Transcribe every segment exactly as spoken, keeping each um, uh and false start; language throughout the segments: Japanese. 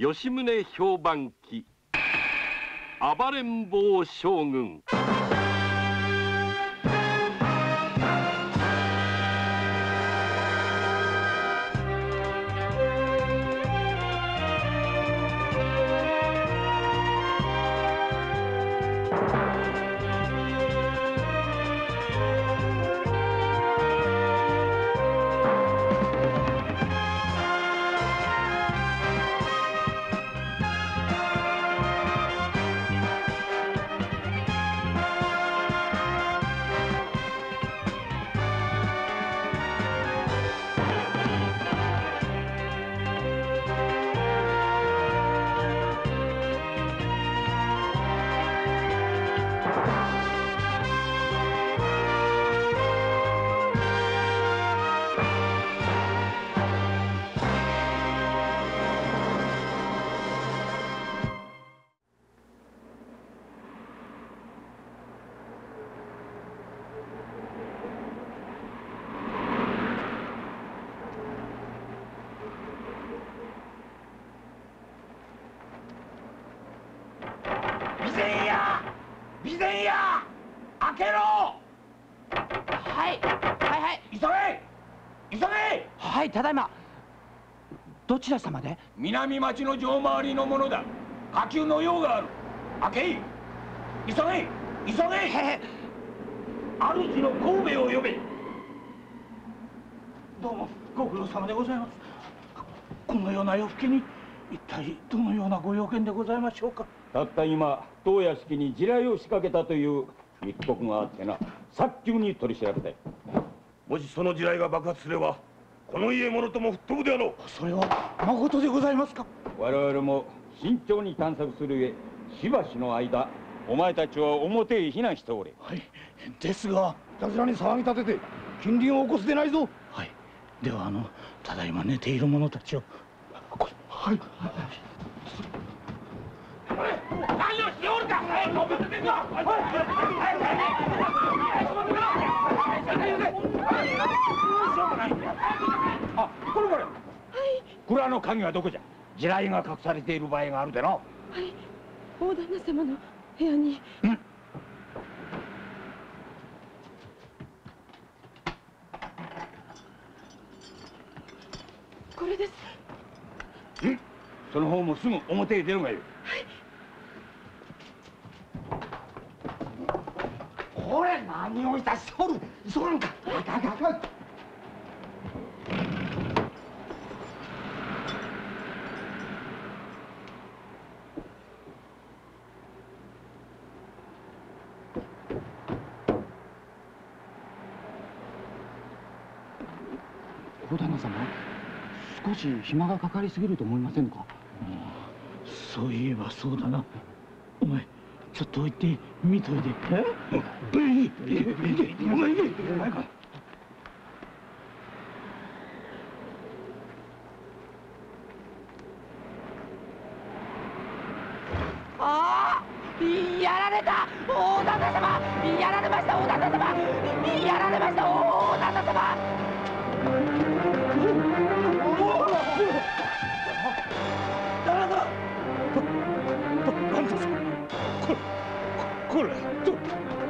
吉宗評判記暴れん坊将軍。 ただいま。どちら様で？ 南町の城回りの者だ。火急の用がある。開けい。急げ急げ。主の神戸を呼べ。 どうもご苦労様でございます。このような夜更けに一体どのようなご用件でございましょうか。 たった今当屋敷に地雷を仕掛けたという密告があってな、早急に取り調べたい。 もしその地雷が爆発すればこの家物とも吹っ飛ぶであろう。 それはまことでございますか。 我々も慎重に探索するゆえ、しばしの間お前たちは表へ避難しておれ。 はい。ですがいたずらに騒ぎ立てて近隣を起こすでないぞ。 はい。ではあのただいま寝ている者たちを。はい。 何をしておるか。あ、これこれ。はい。蔵の鍵はどこじゃ。地雷が隠されている場合があるでな。はい。 大旦那様の部屋に。うん。これです。 ん？その方もすぐ表へ出るがよい。 これ何をいたしておる。急がんか。あかんあかんあかん。 大旦那様、少し暇がかかりすぎると思いませんか。そういえばそうだな。お前ちょっと置いて見といて。え？お前行け。お前行け。 ああ、やられた。大旦那様、やられました。大旦那様、やられました。大旦那様。 旦那さん。これこれど。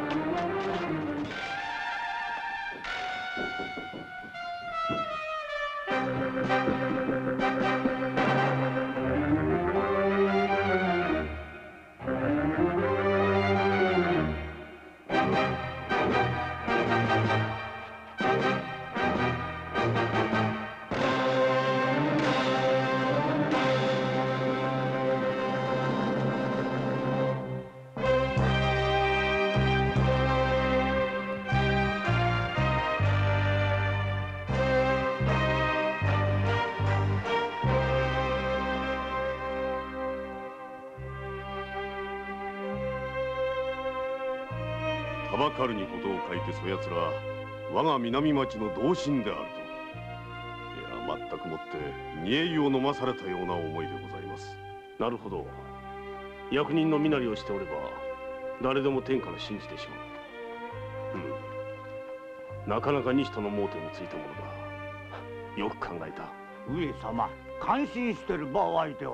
たばかるにことを書いてそやつら我が南町の同心であると。いや、全くもって煮え湯を飲まされたような思いでございます。 なるほど。役人の身なりをしておれば誰でも天から信じてしまう。うん、なかなか西田の盲点についたものだ。よく考えた。 上様、感心してる場合では。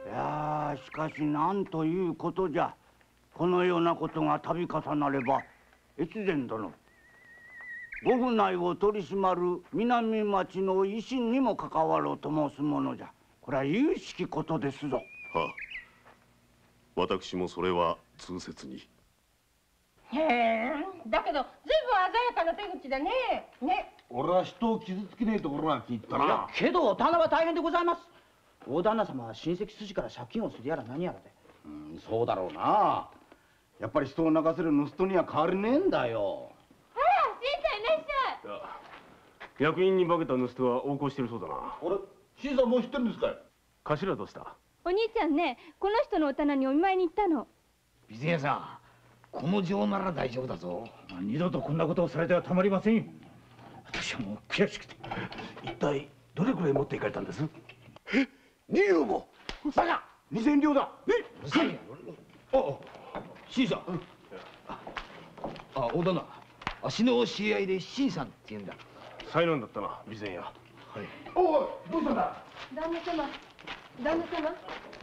いやしかしなんということじゃ。このようなことが度重なれば越前殿、ご府内を取り締まる南町の維新にも関わろうと申すものじゃ。これは有しきことですぞ。 はあ、私もそれは痛切に。 へえ、だけどずいぶん鮮やかな手口だね。ね。 俺は人を傷つけねえところが聞いたいやけど棚は大変でございます。大旦那様は親戚筋から借金をするやら何やらで。 うん、そうだろうな。やっぱり人を泣かせる盗人には変わりねえんだよ。 あら、新さんいらっしゃい。 役人に化けた盗人は横行してるそうだな。 あれ、新さんもう知ってるんですかい？ 頭どうした？ お兄ちゃんね、この人のお棚にお見舞いに行ったの。 備前屋さん、この情なら大丈夫だぞ。 二度とこんなことをされてはたまりません。私はもう悔しくて。一体どれくらい持っていかれたんです？ え、二両も。バカ、二千両だ。え、二千両。あ、新さん。あ、大旦那。足の知り合いで新さんって言うんだ。 災難だったな、備前屋。 はい。おい、どうしたんだ。 旦那様、旦那様。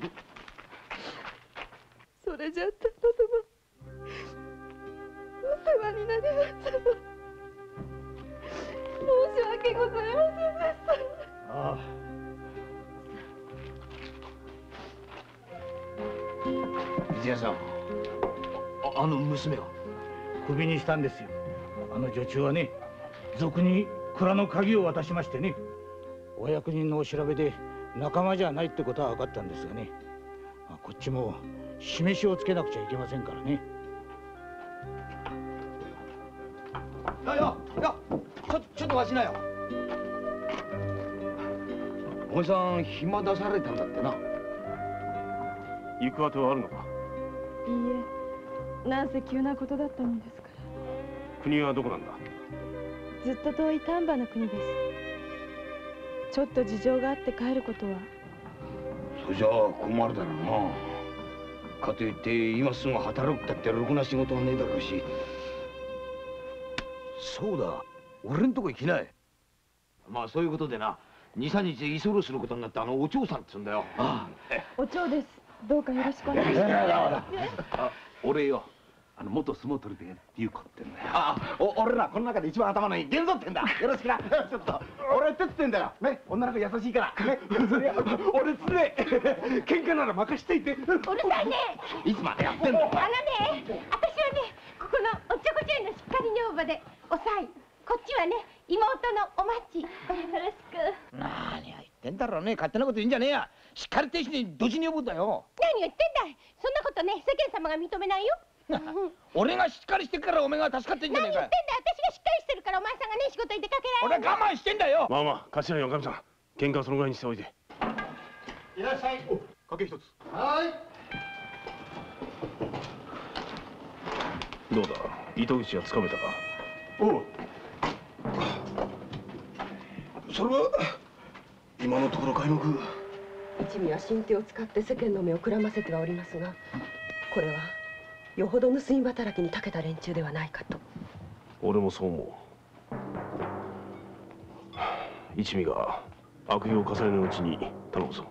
それじゃ旦那様、お世話になりました。申し訳ございませんでした。 ああ。 水谷さん、あ、あの娘はクビにしたんですよ。あの女中はね、賊に蔵の鍵を渡しましてね、お役人のお調べで仲間じゃないってことは分かったんですがね、まあ、こっちも示しをつけなくちゃいけませんからね。 いやいやいや、ちょちょっと待ちなよ。お前さん暇出されたんだってな。 行く当てはあるのか？ いいえ、なんせ急なことだったもんですから。 国はどこなんだ？ ずっと遠い丹波の国です。ちょっと事情があって帰ることは。 それじゃあ困るだろうな。かといって今すぐ働くったってろくな仕事はねえだろうし。そうだ、俺んとこ行きない。まあそういうことでな、二三日居候することになったあのお嬢さんっつうんだよ。ああ、 お蝶です。どうかよろしくお願いします。 あ、俺よ、あの元相撲取りで龍子ってんだよ。ああ、お俺らこの中で一番頭のいい源蔵ってんだ。よろしくな。ちょっと俺手つってんだよね。女の子優しいからね。それ俺つね、喧嘩なら任しといて。うるさいね。 いつまでやってんだよ。 あのね、私はね、ここのおちょこちょいのしっかり女房でおさい。こっちはね、妹のおまち。よろしく。 何を言ってんだろうね。勝手なこと言うんじゃねえや。しっかり亭主にどちに呼ぶんだよ。 何を言ってんだい。そんなことね、世間様が認めないよ。 俺がしっかりしてるからお前が助かってんじゃねえか。 何言ってんだい。私がしっかりしてるからお前さんがね、仕事に出かけられる。 俺は我慢してんだよ。 まあまあ、頭におかみさん、喧嘩はそのぐらいにしておいて。 いらっしゃい。 かけ一つ。 はい。 どうだ、糸口はつかめたか？ おう。それは今のところ皆目。 一味は新手を使って世間の目をくらませてはおりますが、これはよほど盗み働きに長けた連中ではないかと。 俺もそう思う。一味が悪用を重ねぬうちに頼むぞ。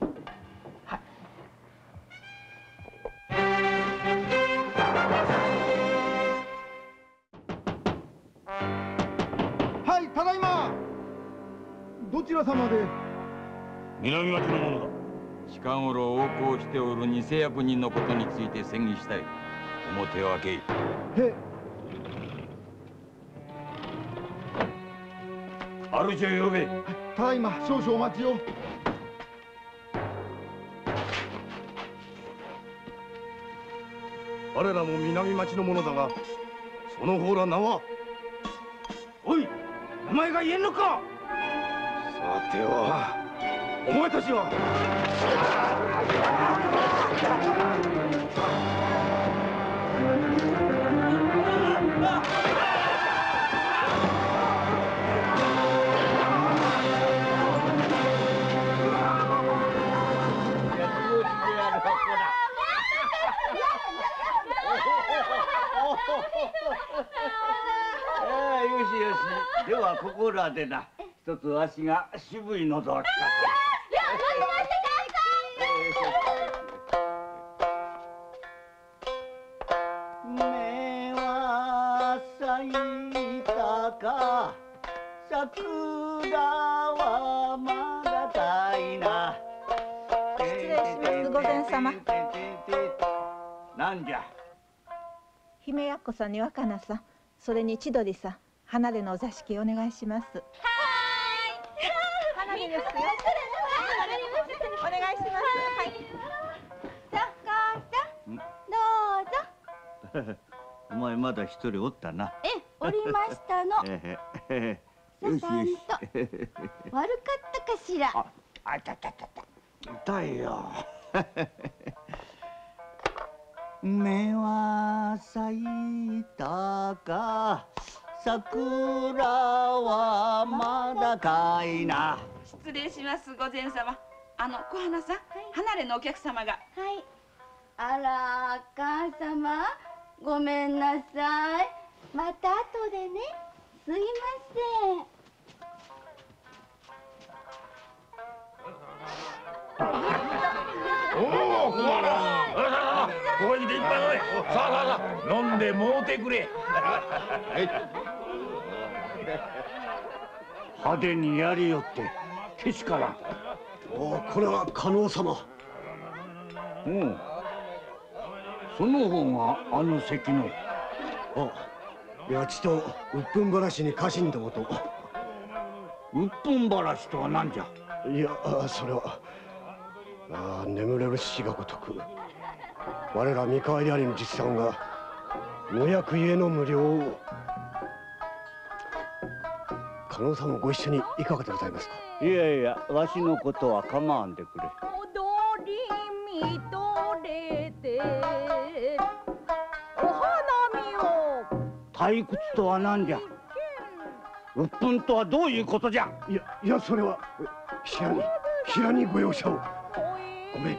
はい、ただいま。どちら様で？ 南町の者だ。 近頃横行しておる偽役人のことについて宣議したい。表を開けい。 へ。 主を呼べ。 ただいま、少々お待ちを。 我らも南町の者だが、その方ら名は？ おい、名前が言えんのか。 さては、お前たちは？ よしよし。ではここらでな、一つわしが渋いのぞきか。 いや、待って待ってください。 咲いたか桜はまだたいな。 失礼します御前様。 なんじゃ。 姫やっこさんに若菜さん、それに千鳥さん、離れのお座敷お願いします。はーい。離れですよ。お願いします。はい。 さあ、母さん、どうぞ。 お前まだ一人おったな。 え、おりましたの。 えへささんと悪かったかしら。 あ、あたたたた。痛いよ。目は咲いたか桜はまだかいな。 失礼します御前様。あの小花さん、はい、離れのお客様が。 はい。あら母様、ごめんなさい。また後でね。すいません。 おお、小花。ここに来て一杯飲め。さあさあさあ、飲んでもうてくれ。 派手にやりよってけしからん。 おお、これは加納様。 おう、その方があの席の。 あ、いや、ちと鬱憤話に家臣どもと。 鬱憤話とは何じゃ。 いや、それはあ眠れる死がごとく我ら三河入りの実さんが無役家の無料を。加納さんもご一緒にいかがでございますか。 いやいや、わしのことは構わんでくれ。 踊り見とれてお花見を。 退屈とは何じゃ。鬱憤とはどういうことじゃ。 いやいや、それは平に平にご容赦を。ごめん。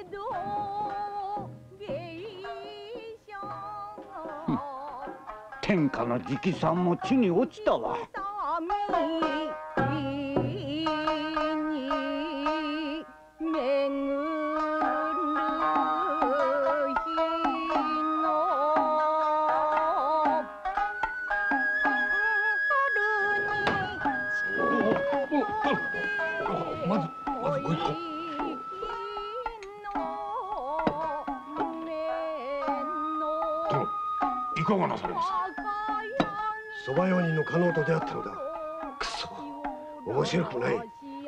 天下の直参も地に落ちたわ。 まずまずこいつを。殿、いかがなされました。 そば用人の加納と出会ったのだ。くそ、面白くない。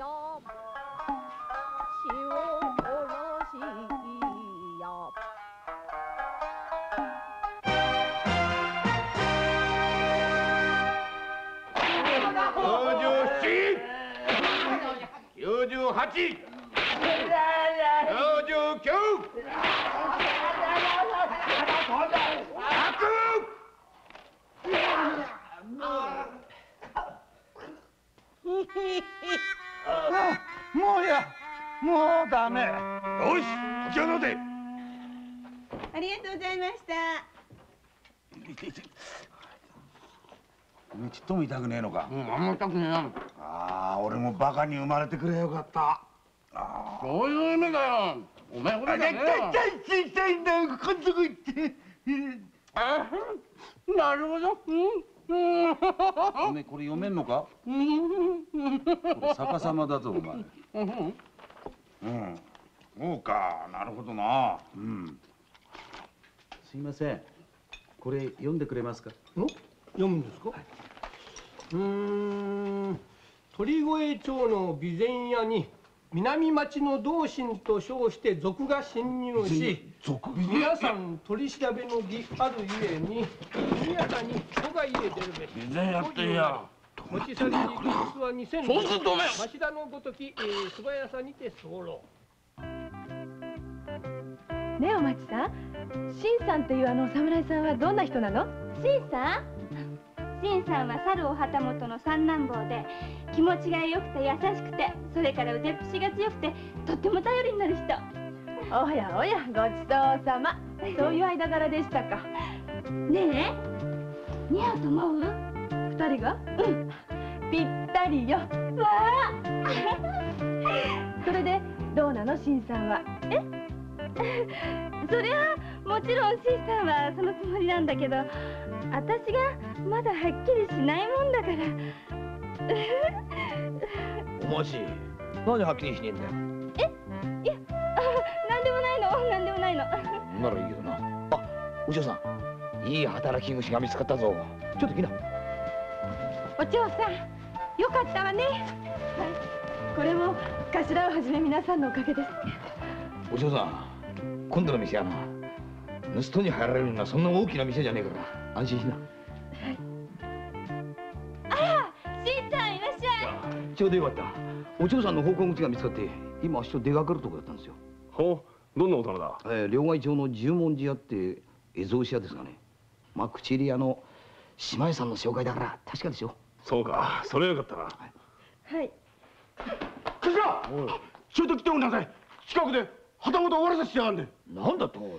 九十八、九十九、 もうや、もうダメ。 よし、解き放て。 ありがとうございました。 ちっとも痛くねえのか。 うん、あんま痛くねえな。 ああ、俺もバカに生まれてくればよかった。 あそういう夢だよ。お前ほらだね。 痛い痛いんだよ、こんとこ行って。 あなるほど。 おめえこれ読めんのか。これ逆さまだぞお前。 うん、そうか、なるほどな。うん。 すいません、これ読んでくれますか。 読むんですか。うーん、鳥越町の備前屋に南町の同心と称して賊が侵入し、皆さん取り調べの儀あるゆえに速やかに人が家出るべし。 備前屋っていや。 持ち去りに現実は二千。 そうするとおめえ町田のごとき、えー、素早さにて候。 ねえお町さん、新さんというあのお侍さんはどんな人なの？ 新さん新さんは猿尾旗本の三男坊で気持ちが良くて優しくて、それから腕っぷしが強くてとっても頼りになる人。 おやおや、ごちそうさま。そういう間柄でしたか。 ねえ、似合うと思う？ 二人が？うん、ぴったりよ。わあそれでどうなの新さんは。 えそりゃもちろん新さんはそのつもりなんだけど、私がまだはっきりしないもんだから。 お待ち、何はっきりしねえんだよ。 え、いや、なんでもないの、なんでもないの。 ならいいけどな。あ、お嬢さん、いい働き虫が見つかったぞ。ちょっと来な。 お嬢さん、よかったわね。はい、これも頭をはじめ皆さんのおかげです。 お嬢さん、今度の店はな、盗人に入られるのはそんな大きな店じゃねえから安心しな。 あら、新さんいらっしゃい。 ちょうどよかった。お嬢さんの奉公口が見つかって今人出かかるとこだったんですよ。 ほう、どんなお店だ。 えー、両替町の十文字屋って絵草紙屋ですがね、まあ口入り屋の島屋さんの紹介だから確かでしょ。 そうか、それはよかったな。 はい。 頭、ちょいと来ておくんなさい。近くで旗本終わらせてやがんで。なんだとおい。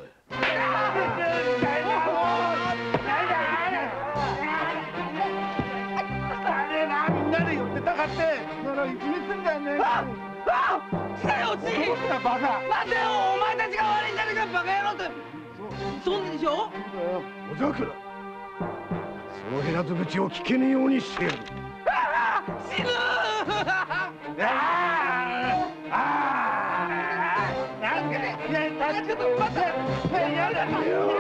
みんなで寄ってたかってなら一味すんだよね。ああ、来たよ、ちい。バカ。待てよ、お前たちが悪いんじゃねえか、バカ野郎って。そうでしょ。 おざくら、その減らず口を聞けねえようにしてやる。 死ぬ。ああ、ああ、なんかね、助けて待って。やだ。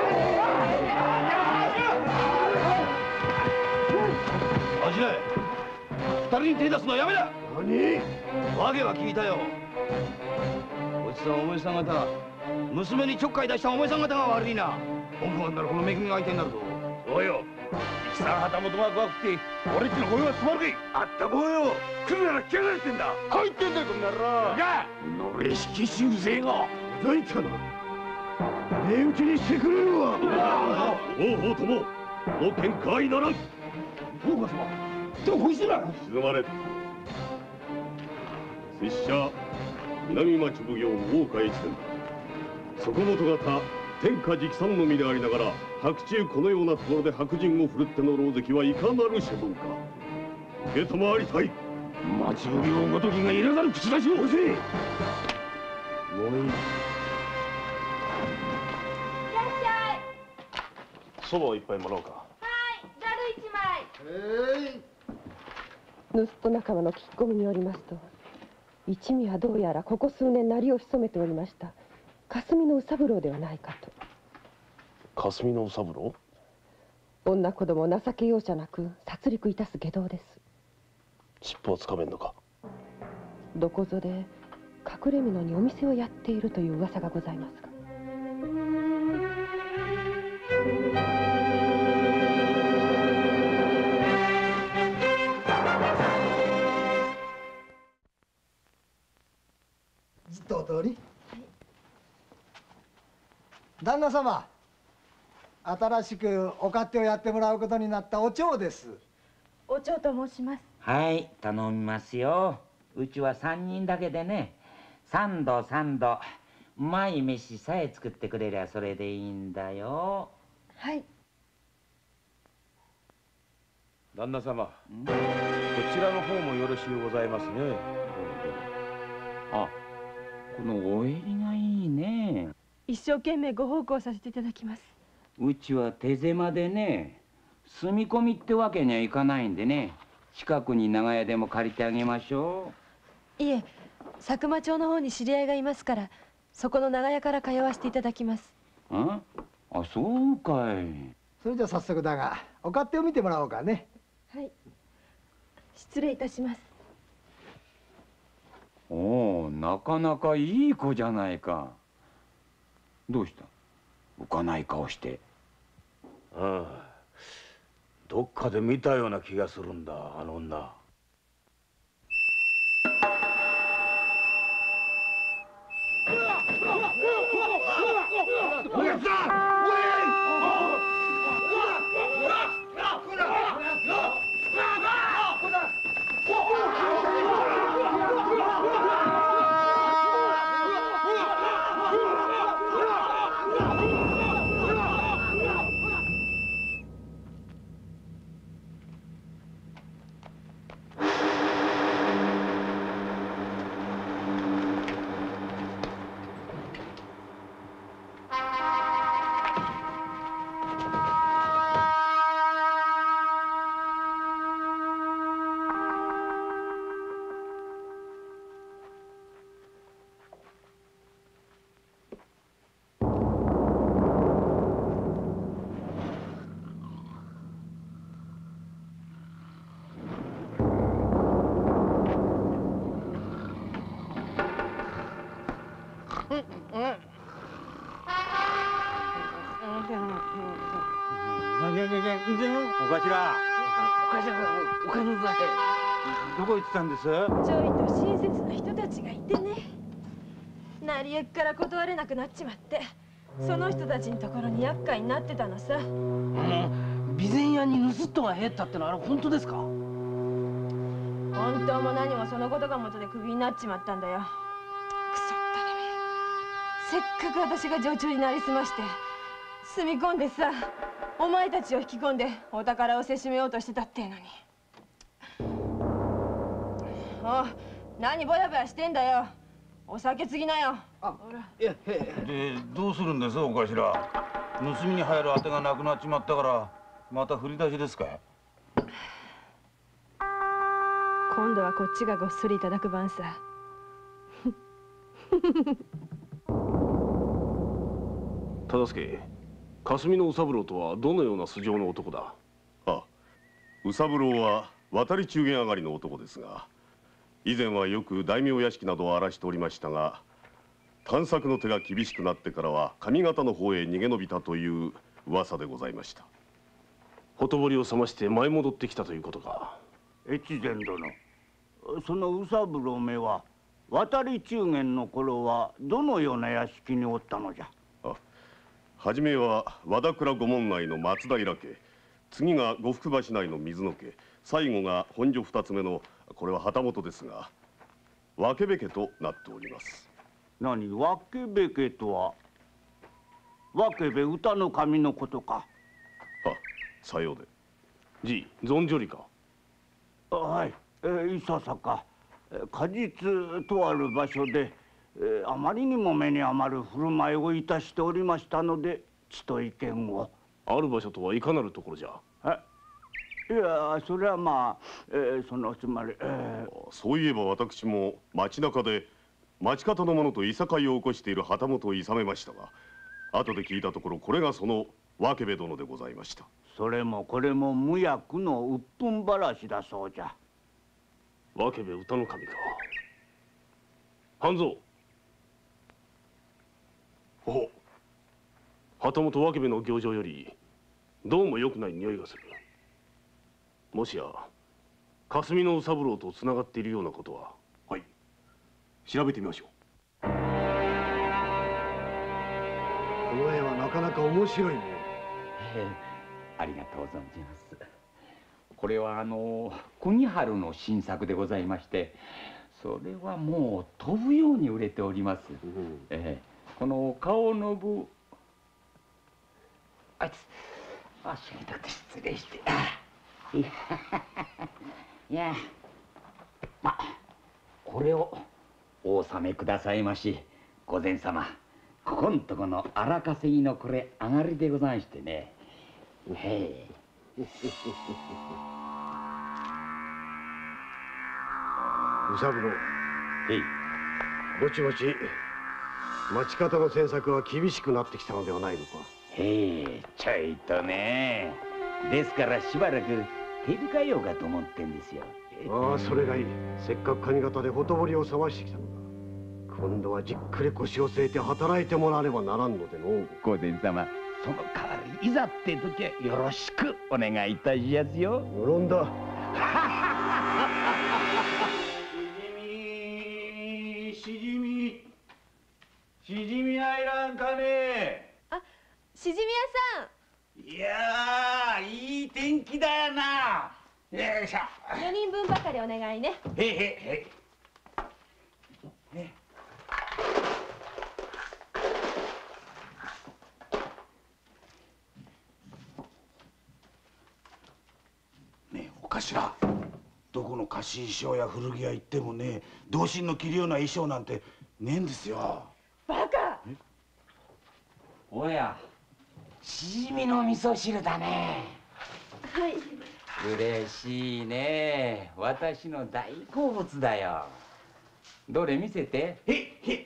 あしらい、二人に手出すのはやめだ。 何？ 訳は聞いたよ。おじさん、お前さん方、娘にちょっかい出したお前さん方が悪いな。文句があんならこのめぐみが相手になるぞ。そうよ。一さん旗本が怖くて俺っちの声が詰まるかい。あったこよ。来るなら来やがれってんだ。帰ってんだよこんな野郎。がのれしきしうぜえが。 うざいったな。目打ちにしてくれるわ。王法とももう喧嘩はいならん。 大岡様、どこしら。 静まれ。拙者南町奉行大岡越前だ。そこもと方天下直参の身でありながら白昼このようなところで白人を振るっての狼藉はいかなる所存か。受けたまわりたい。 町奉行ごときがいらざる口出しを。 おせ。もういい。 いらっしゃい。 そばを一杯もらおうか。 はい、ざる一枚。 ええ。盗人仲間の聞き込みによりますと、一味はどうやらここ数年鳴りを潜めておりました霞の宇三郎ではないかと。 霞の宇三郎？ 女子供を情け容赦なく殺戮いたす外道です。 尻尾をつかめんのか？ どこぞで隠れ蓑にお店をやっているという噂がございますが。 ずっとお通り。旦那様、新しくお勝手をやってもらうことになったお蝶です。 お蝶と申します。 はい、頼みますよ。うちは三人だけでね、三度三度うまい飯さえ作ってくれりゃそれでいいんだよ。 はい。 旦那様、こちらの方もよろしゅうございますね。 あ、このお襟がいいね。 一生懸命ご奉公させていただきます。 うちは手狭でね、住み込みってわけにはいかないんでね、近くに長屋でも借りてあげましょう。いえ、佐久間町の方に知り合いがいますから、そこの長屋から通わせていただきます。 ん？あ、そうかい。 それじゃ早速だが、お勝手を見てもらおうかね。 はい。失礼いたします。 おお、なかなかいい子じゃないか。どうした？浮かない顔して。 ああ、どっかで見たような気がするんだ、あの女。おやつだ！ お頭、おかえりなさい。どこ行ってたんです？ ちょいと親切な人たちがいてね、成り行きから断れなくなっちまって、その人たちのところに厄介になってたのさ。 あの備前屋に盗っ人が入ったってのはあれ本当ですか？ 本当も何もそのことが元でクビになっちまったんだよ。くそったれめ。せっかく私が女中になりすまして住み込んでさ、お前たちを引き込んでお宝をせしめようとしてたってえのに。おう、何ぼやぼやしてんだよ。お酒継ぎなよ。 あ、いや、で、どうするんですお頭？盗みに入る当てがなくなっちまったからまた振り出しですかい？ 今度はこっちがごっそりいただく番さ。 忠相、霞の宇三郎とはどのような素性の男だ？ あ、宇三郎は渡り中間上がりの男ですが、以前はよく大名屋敷などを荒らしておりましたが、探索の手が厳しくなってからは上方の方へ逃げ延びたという噂でございました。 ほとぼりを冷まして舞い戻ってきたということか。 越前殿、その宇三郎めは渡り中間の頃はどのような屋敷におったのじゃ？ あ、はじめは和田倉御門内の松平家、次が呉服橋内の水野家、最後が本所二つ目のこれは旗本ですが、分部家となっております。 何、分部家とは分部歌の神のことか？ は、さようで。 じい、存じよりか？ はい、えー、いささか果実とある場所で、えー、あまりにも目に余る振る舞いをいたしておりましたので、ちと意見を。 ある場所とはいかなるところじゃ？ え、いや、それはまあ、えー、そのつまり、えー、 そういえば私も街中で町方の者といさかいを起こしている旗本をいさめましたが、後で聞いたところこれがその分部殿でございました。 それもこれも無役の鬱憤話だそうじゃ。 分部歌の神か。半蔵。お、旗本分部の行状よりどうも良くない匂いがする。もしや霞の宇三郎とつながっているようなことは？ はい、調べてみましょう。 この絵はなかなか面白いね。 ええ、ありがとう存じます。これはあの国春の新作でございまして、それはもう飛ぶように売れております。うん、ええ、この顔の部、あいつ足が痛くて失礼して。いや、いや、まあこれをお納めくださいまし。御前様、ここんとこの荒稼ぎのこれ上がりでござんしてね。へえ。 宇三郎。 へい。 ぼちぼち町方の詮索は厳しくなってきたのではないのか？ へえ、ちょいとね。ですからしばらく手控えようかと思ってんですよ。 ああ、それがいい。せっかく上方でほとぼりを冷ましてきたのだ。今度はじっくり腰を据えて働いてもらわねばならんのでの。 御前様、その代わりいざって時はよろしくお願いいたしますよ。 無論だ。 しじみ、しじみ入らんかね。 あ、しじみ屋さん。 いやー、いい天気だよな。よいしょ。 四人分ばかりお願いね。 へいへいへい。ね。ねえ、お頭。どこの貸し衣装や古着屋行ってもね、同心の着るような衣装なんてねえんですよ。 バカ！ おや、しじみの味噌汁だね。 はい。 嬉しいね。私の大好物だよ。どれ見せて。 へっへっ。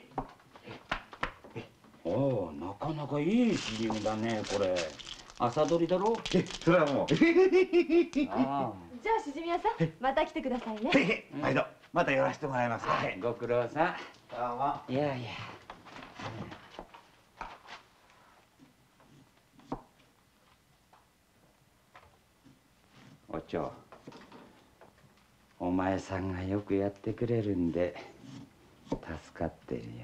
おお、なかなかいいしじみだね、これ。朝取りだろ？え、それはもう。 ああ。じゃあしじみ屋さん、また来てくださいね。 へへ、毎度また寄らせてもらいます。 はい、ご苦労さん。 どうも。 いやいや。 お蝶、お前さんがよくやってくれるんで助かってるよ。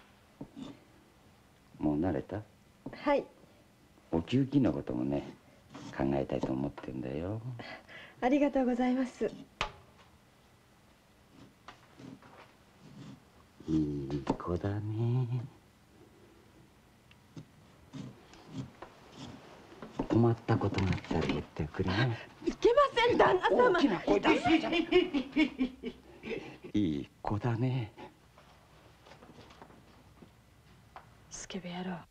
もう慣れた？ はい。 お給金のこともね考えたいと思ってんだよ。 ありがとうございます。 いい子だね。困ったことがあったら言ってくれね。 いけません、旦那様。 大きな声出すじゃねえ。いい子だね。 スケベ野郎。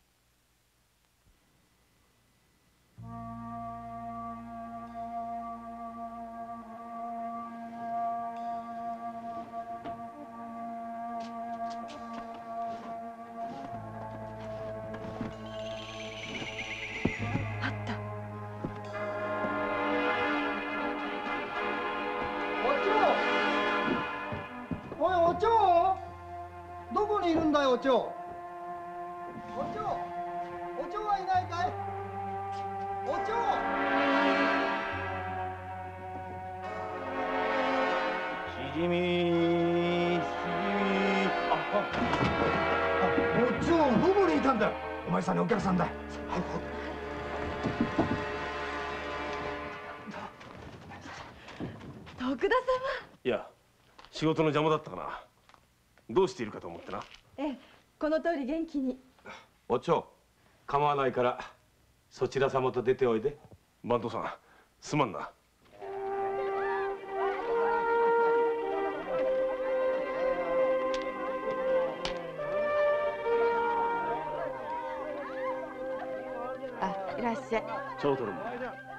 お蝶、どこにいるんだよ、お蝶。お蝶、お蝶はいないかい？お蝶。 しじみ、しじみ。あ、 お蝶、どこにいたんだ？お前さんにお客さんだ。早く。 徳田様。 いや、仕事の邪魔だったかな。どうしているかと思ってな。 ええ、この通り元気に。 お蝶、構わないからそちら様と出ておいで。 番頭さん、すまんな。 あ、いらっしゃい。 蝶取るもん。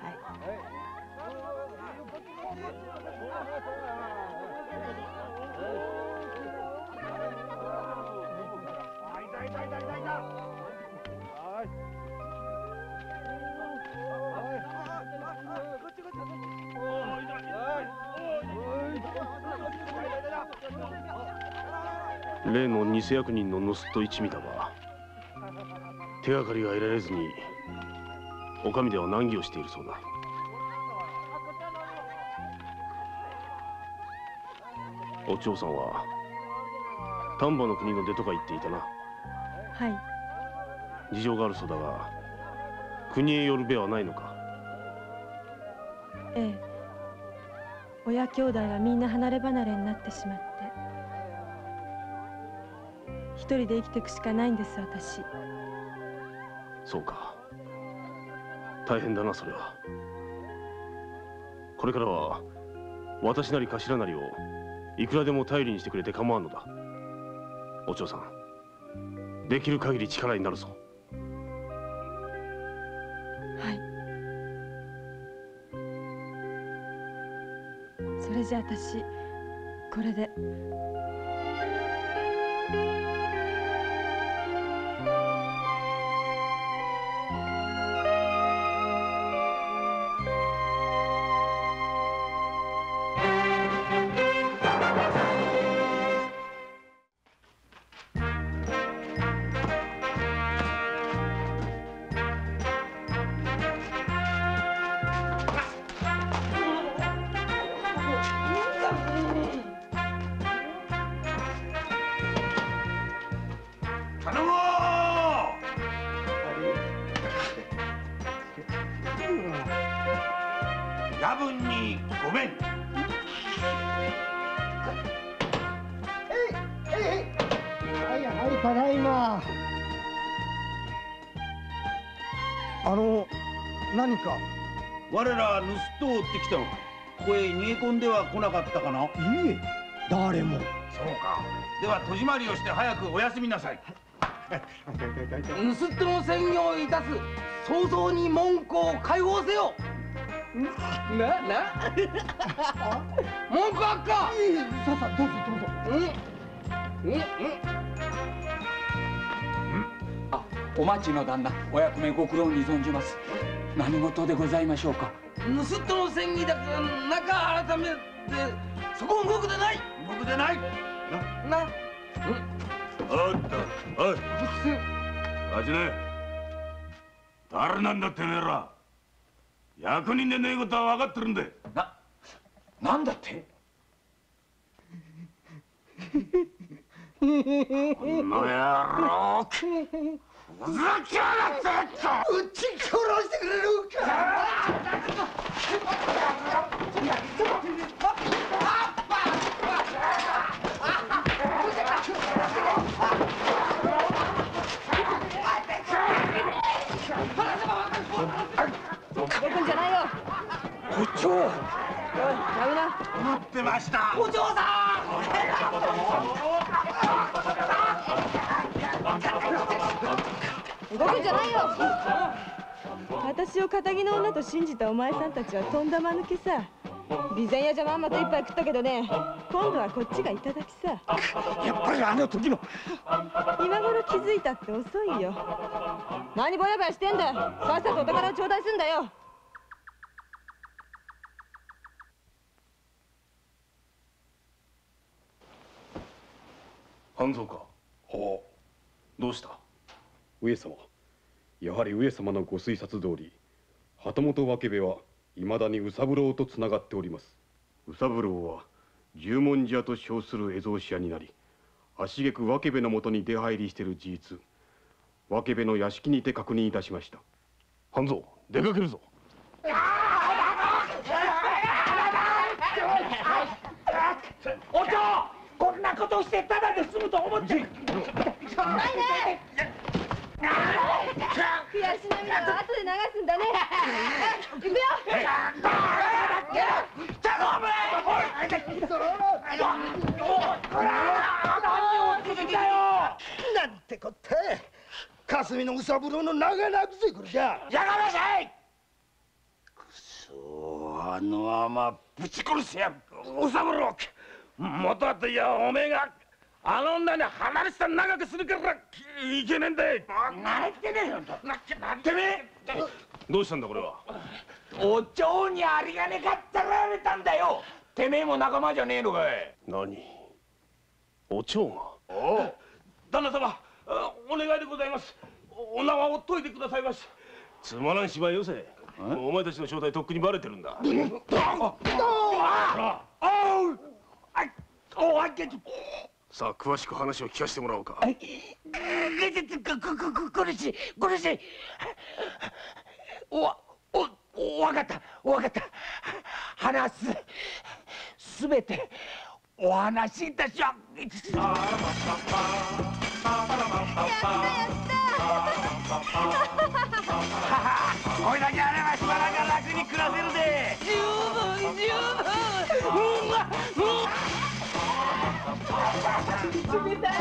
例の偽役人の盗人一味だが、手がかりが得られずにお上では難儀をしているそうだ。お蝶さんは丹波の国の出とか言っていたな。 はい。 事情があるそうだが、国へ寄るべはないのか？ ええ。親兄弟はみんな離れ離れになってしまって、一人で生きていくしかないんです、私。 そうか。大変だな、それは。これからは私なり頭なりをいくらでも頼りにしてくれて構わんのだ。お蝶さん、できる限り力になるぞ。 はい。それじゃあ私これで。 夜分にごめん。 はいはい、ただいま。あの、何か？ 我ら盗人を追ってきたのか。ここへ逃げ込んでは来なかったかな。いいえ、誰も。 そうか。では戸締まりをして早くお休みなさい。 盗人の専業をいたす早々に門戸を開放せよ。な、な文句あっか。さあさあ、どうぞどうぞ。うんうんうん。 あ、お待ちの旦那、お役目ご苦労に存じます。何事でございましょうか。 盗人の戦議だから中改めてそこ動くでない。 動くでない。 な。な。 おっと、おい。あちね。誰なんだってめえら。役人でねえことは分かってるんで。 なんだって？ この野郎、ふざけやがって！ うち殺してくれるか！ 動くんじゃないよ。 部長、 やめな。 待ってました。 部長さん。動くんじゃないよ。私を堅気の女と信じたお前さんたちはとんだ間抜けさ。備前屋じゃまんまと一杯食ったけどね、今度はこっちがいただきさ。 やっぱりあの時の。 今頃気づいたって遅いよ。何ぼやぼやしてんだ。さっさとお宝を頂戴すんだよ。 半蔵か。 はあ。 どうした？ 上様、やはり上様のご推察通り、旗本分部はいまだに宇三郎とつながっております。宇三郎は十文字屋と称する絵草紙屋になり、足げく分部のもとに出入りしている事実、分部の屋敷にて確認いたしました。 半蔵、出かけるぞ。 お嬢、こんなことをしてただで済むと思って。ないね。 悔し涙は後で流すんだね。行くよ。 なんてこって霞の宇三郎の長なくせくるじゃ。やがなさい。くそ、あの甘ぶち殺せや。宇三郎、元はといやおめえがあの女に離れて長くするからいけねえんだい。慣れてねえよ。なんてめえ。 どうしたんだこれは？ お蝶にありがねかったられたんだよ。てめえも仲間じゃねえのかい。 何？お蝶が？ おう。 旦那様、お願いでございます。お縄を解いてくださいまし。 つまらん芝居よせ。お前たちの正体とっくにバレてるんだ。さあ詳しく話を聞かせてもらおうか。 苦しい苦しい。おおわかったわかった。話すすべてお話しいたしよう。これだけあればしばらく楽に暮らせるで。十分十分。冷たい。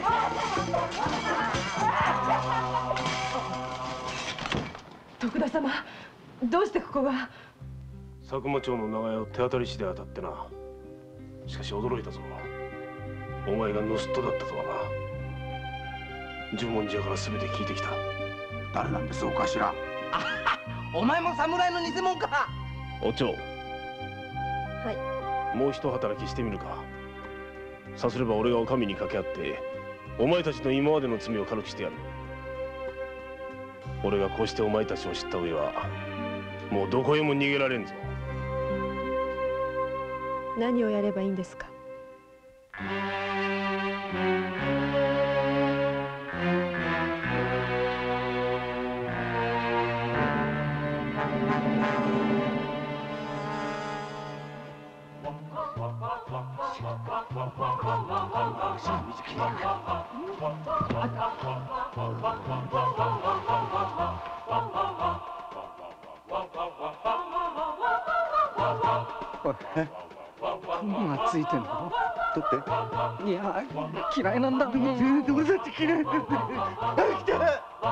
徳田様、どうしてここが？ 佐久間町の長屋を手当たり次第当たってな。しかし驚いたぞ。お前が盗人だったとはな。十文字屋から全て聞いてきた。 誰なんですお頭？お前も侍の偽物か？ お蝶。 はい。 もう一働きしてみるか。さすれば俺がお上に掛け合ってお前たちの今までの罪を軽くしてやる。俺がこうしてお前たちを知った上はもうどこへも逃げられんぞ。 何をやればいいんですか？ 雲がついてんの？取って。いや嫌いなんだ。どうだって嫌いなんだ。来た。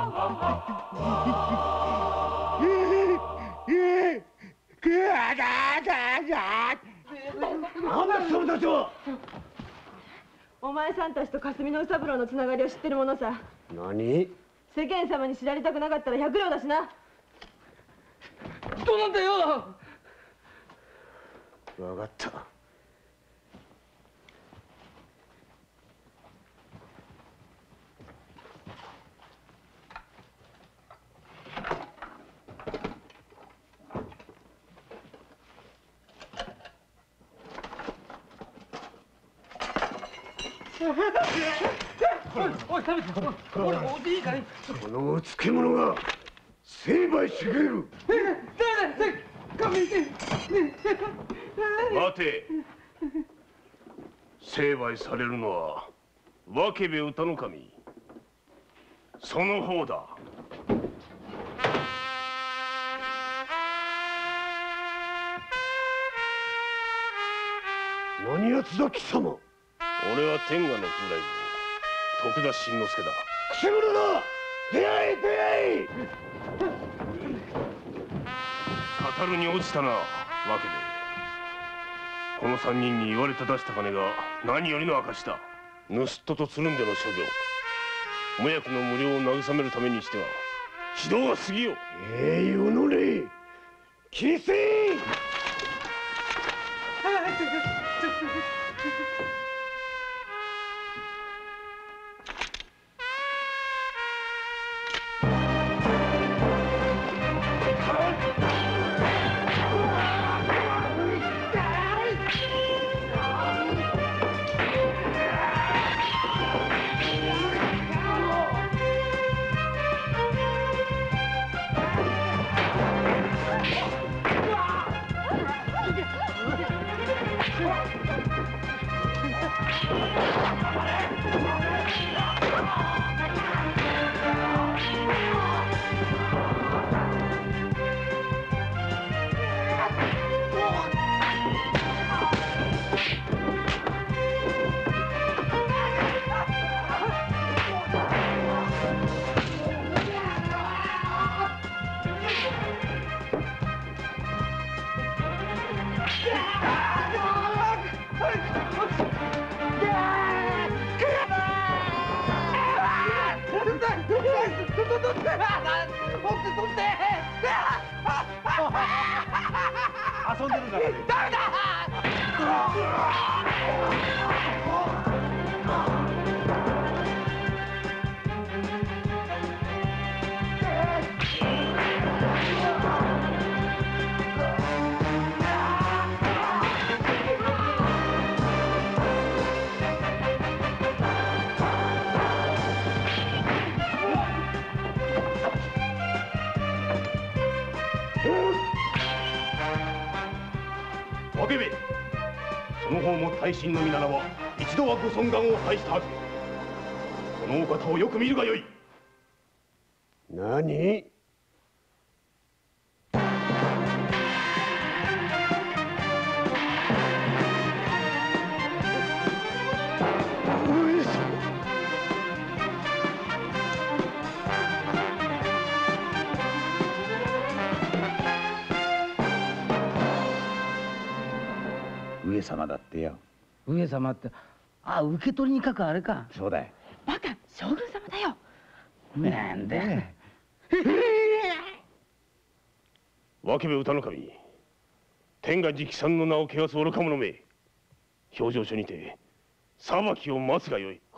なんだそれたちは。 お前さんたちと霞の宇三郎のつながりを知ってるものさ。 何？ 世間様に知られたくなかったら百両だしな。 どうなんだよ。 分かった。 おい食べてこれおいていいかい。 このうつけ者が成敗してくれる。 待て。成敗されるのは分部歌の神その方だ。 何やつだ貴様。 俺は天下の風来坊徳田新之助だ。 くせ者だ。出会え出会え。 語るに落ちたな分部。この三人に言われて出した金が何よりの証だ。盗っ人とつるんでの所業無役の無料を慰めるためにしては非道は過ぎよ。 ええよのれ消せ。 遊んでるんだから。ダメだ。 分部その方も大臣の身ならば一度はご尊顔を拝したはず。このお方をよく見るがよい。 何。 上様だってよ。 上様って、あ、受け取りに書くあれか。 そうだよ。 バカ将軍様だよ。 なんだ。 分部歌の神天下直参の名を汚す愚か者め。評定所にて裁きを待つがよい。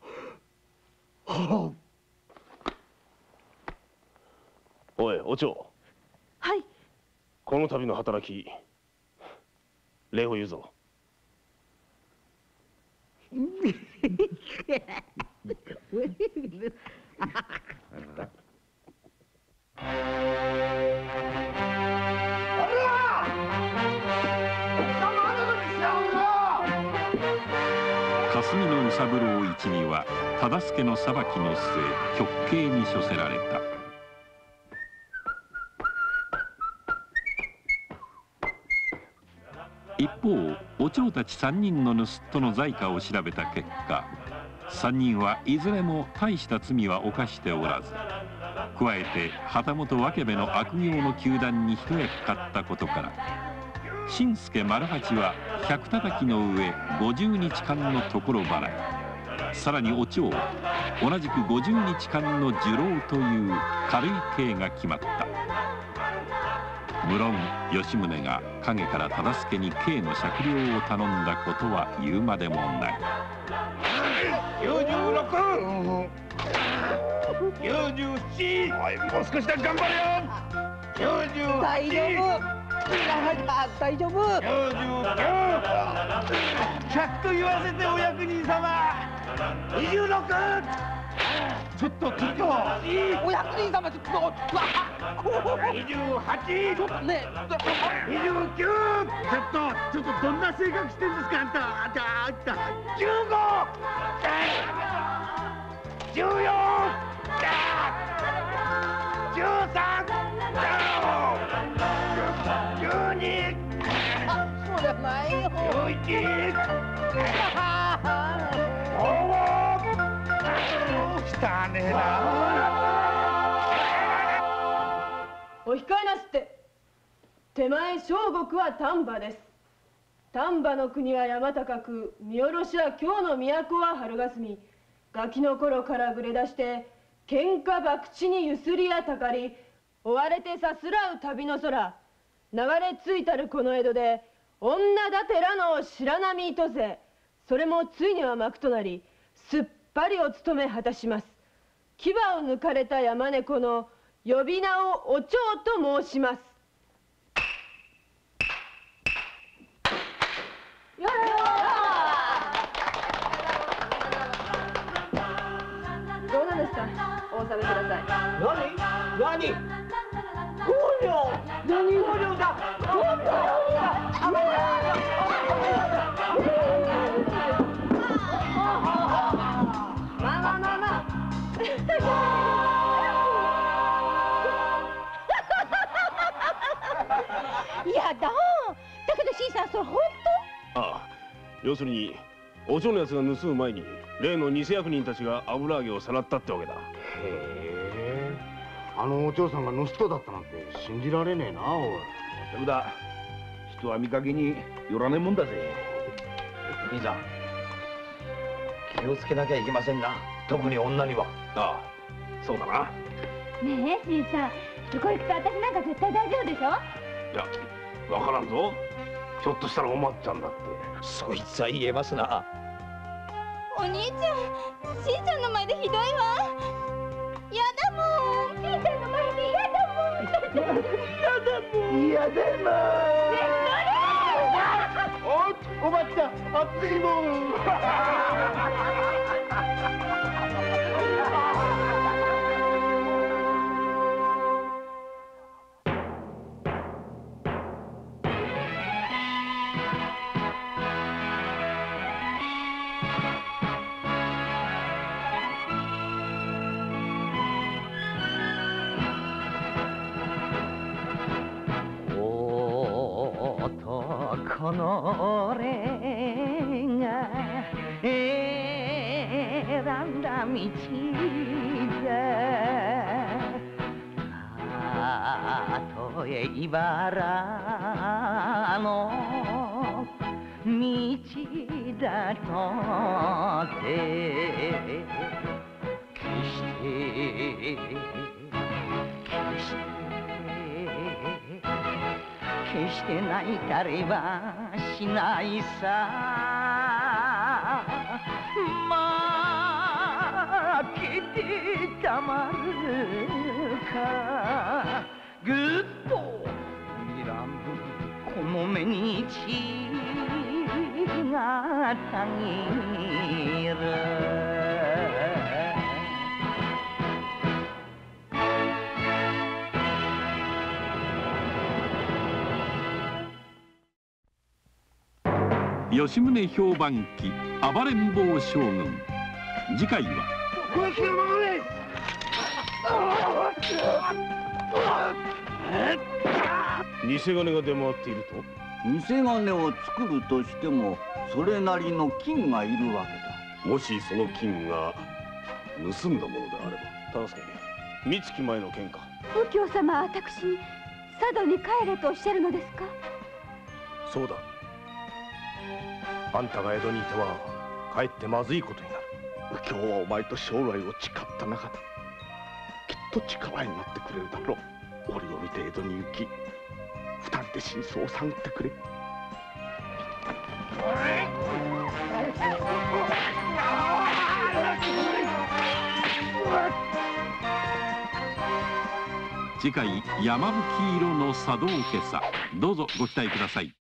おいお蝶。 はい。 この度の働き礼を言うぞ。 霞の宇三郎一味は忠相の裁きの末極刑に処せられた。一方お蝶たち三人の盗人の在家を調べた結果、三人はいずれも大した罪は犯しておらず、加えて旗本分部の悪行の糾弾に一役買ったことから、新助丸八は百叩きの上五十日間のところ払い、さらにお蝶同じく五十日間の受労という軽い刑が決まった。無論吉宗が陰から忠相に刑の酌量を頼んだことは言うまでもない。 きゅうじゅうろく、きゅうじゅうなな、もう少しだ、頑張れよ。きゅうじゅうはち、 大丈夫。大丈夫。 きゅうじゅうきゅう、ひゃくと言わせてお役人様。 二十六。 ちょっとちょっとお役人様ちょっとうわ二十八。 ちょっとね二十九。 ちょっとちょっとどんな性格してんですかあんたあんたあんた十五。十四。十三。十二。 そうじゃないよ十一。 汚ねえな。 お控えなすって。手前小国は丹波です。丹波の国は山高く、見下ろしは京の都は春霞。ガキの頃からぐれ出して喧嘩博打にゆすりやたかり、追われてさすらう旅の空。流れ着いたるこの江戸で女だてらの白波糸勢、それもついには幕となりすっぱりお務め果たします。牙を抜かれた山猫の呼び名をお蝶と申します。よどうなんですか、お納めください。 何何五両。何五両だ。五両だ。あまあまあまあまあやだだけど新さんそれ本ああ、要するにお嬢のやつが盗む前に例の偽役人たちが油揚げをさらったってわけだ。へえ、あのお嬢さんが盗人だったなんて信じられねえな。おいそうだ、人は見かけによらねえもんだぜ。兄さん、気をつけなきゃいけませんな、特に女には。 ああ、そうだな。 ねえ新さん、そこ行くと私なんか絶対大丈夫でしょ。 いや、わからんぞ。ひょっとしたらおまっちゃんだって。 そいつは言えますな。 お兄ちゃん、しんちゃんの前でひどいわ。やだもん、しんちゃんの前でやだもん。やだもん。 嫌だもん。お、おばちゃん、熱いもん。 この俺が選んだ道だ。たとえ茨の道だとて決して決して決して泣いたりはしないさ。負けてたまるか。ぐっと睨むこの目に血がたぎる。 吉宗評判記暴れん坊将軍。次回は偽金が出回っていると。 偽金を作るとしてもそれなりの金がいるわけだ。 もしその金が盗んだものであれば。確かに三月前の件か。 右京様は私に佐渡に帰れとおっしゃるのですか。 そうだ、あんたが江戸にいてはかえってまずいことになる。 右京はお前と将来を誓った仲だ。きっと力になってくれるだろう。折を見て江戸に行き、二人で真相を探ってくれ。 次回山吹色の茶道家さ。どうぞご期待ください。